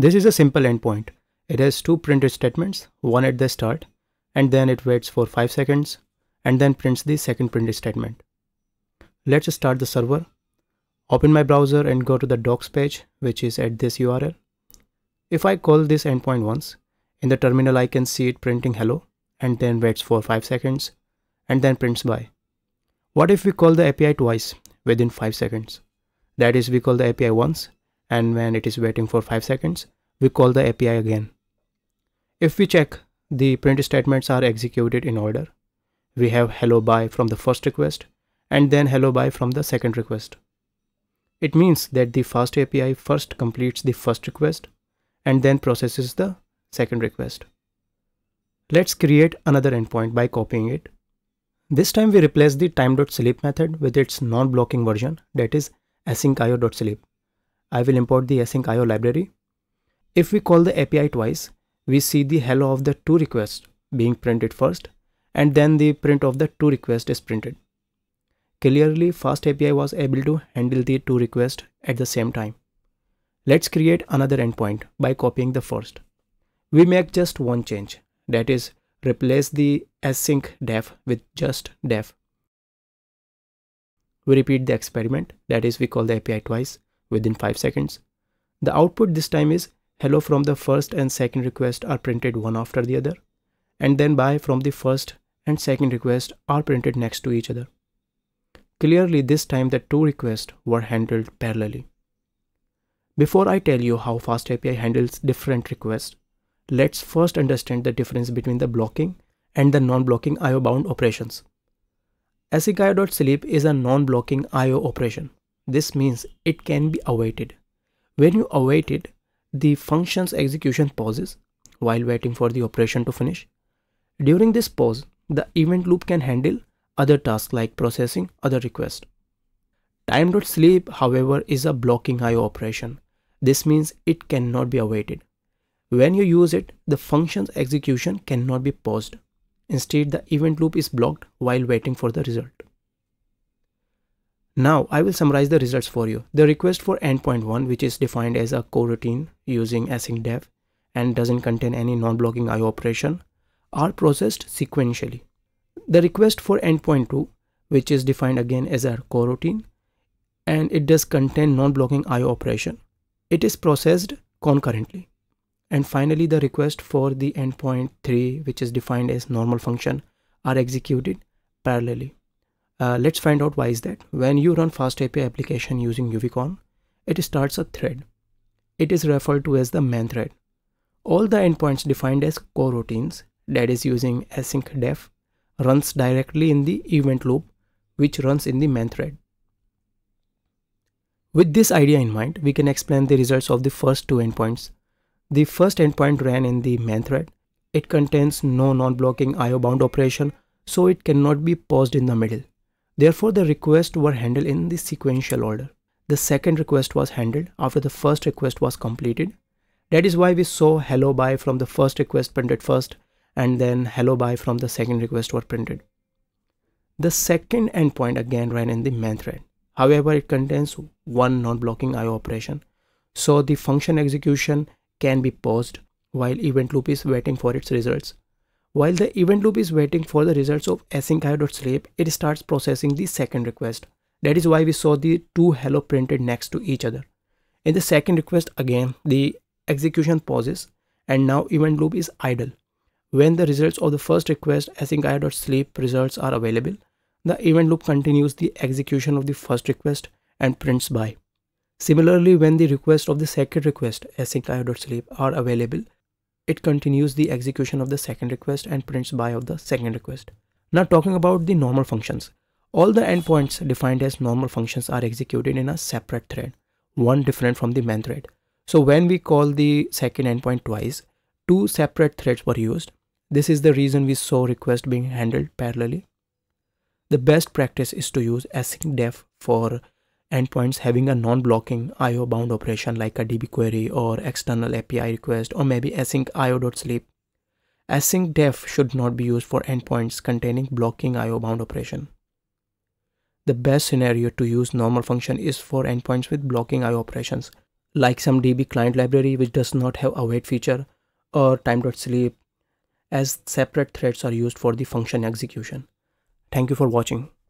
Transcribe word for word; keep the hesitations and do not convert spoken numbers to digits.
This is a simple endpoint. It has two printed statements, one at the start, and then it waits for five seconds, and then prints the second printed statement. Let's start the server. Open my browser and go to the docs page, which is at this U R L. If I call this endpoint once, in the terminal I can see it printing hello, and then waits for five seconds, and then prints bye. What if we call the A P I twice within five seconds? That is, we call the A P I once, and when it is waiting for five seconds, we call the A P I again. If we check, the print statements are executed in order. We have hello bye from the first request, and then hello bye from the second request. It means that the FastAPI first completes the first request, and then processes the second request. Let's create another endpoint by copying it. This time we replace the time.sleep method with its non-blocking version, that is asyncio.sleep. I will import the asyncio library. If we call the A P I twice, we see the hello of the two requests being printed first, and then the print of the two requests is printed. Clearly, FastAPI was able to handle the two requests at the same time. Let's create another endpoint by copying the first. We make just one change, that is, replace the async def with just def. We repeat the experiment, that is, we call the A P I twice within five seconds. The output this time is hello from the first and second request are printed one after the other, and then bye from the first and second request are printed next to each other. Clearly, this time the two requests were handled parallelly. Before I tell you how FastAPI handles different requests, let's first understand the difference between the blocking and the non-blocking I O bound operations. asyncio.sleep is a non-blocking I O operation. This means it can be awaited. When you await it, the function's execution pauses while waiting for the operation to finish. During this pause, the event loop can handle other tasks like processing other requests. Time.sleep, however, is a blocking I O operation. This means it cannot be awaited. When you use it, the function's execution cannot be paused. Instead, the event loop is blocked while waiting for the result. Now, I will summarize the results for you. The request for endpoint one, which is defined as a coroutine using async def and doesn't contain any non-blocking I O operation, are processed sequentially. The request for endpoint two, which is defined again as a coroutine and it does contain non-blocking I O operation, it is processed concurrently. And finally, the request for the endpoint three, which is defined as normal function, are executed parallelly. Uh, let's find out why is that. When you run FastAPI application using U V con, it starts a thread. It is referred to as the main thread. All the endpoints defined as coroutines, that is using async def, runs directly in the event loop, which runs in the main thread. With this idea in mind, we can explain the results of the first two endpoints. The first endpoint ran in the main thread. It contains no non-blocking I O bound operation, so it cannot be paused in the middle. Therefore, the requests were handled in the sequential order. The second request was handled after the first request was completed. That is why we saw hello bye from the first request printed first, and then hello bye from the second request were printed. The second endpoint again ran in the main thread. However, it contains one non-blocking I O operation, so the function execution can be paused while event loop is waiting for its results. While the event loop is waiting for the results of asyncio.sleep, it starts processing the second request. That is why we saw the two hello printed next to each other. In the second request, again, the execution pauses and now event loop is idle. When the results of the first request asyncio.sleep results are available, the event loop continues the execution of the first request and prints bye. Similarly, when the request of the second request asyncio.sleep are available, it continues the execution of the second request and prints bye of the second request. Now talking about the normal functions. All the endpoints defined as normal functions are executed in a separate thread, one different from the main thread. So when we call the second endpoint twice, two separate threads were used. This is the reason we saw requests being handled parallelly. The best practice is to use async def for endpoints having a non-blocking I O bound operation like a D B query or external A P I request or maybe asyncio.sleep. Async def should not be used for endpoints containing blocking I O bound operation. The best scenario to use normal function is for endpoints with blocking I O operations. like some D B client library which does not have await feature, or time.sleep, as separate threads are used for the function execution. Thank you for watching.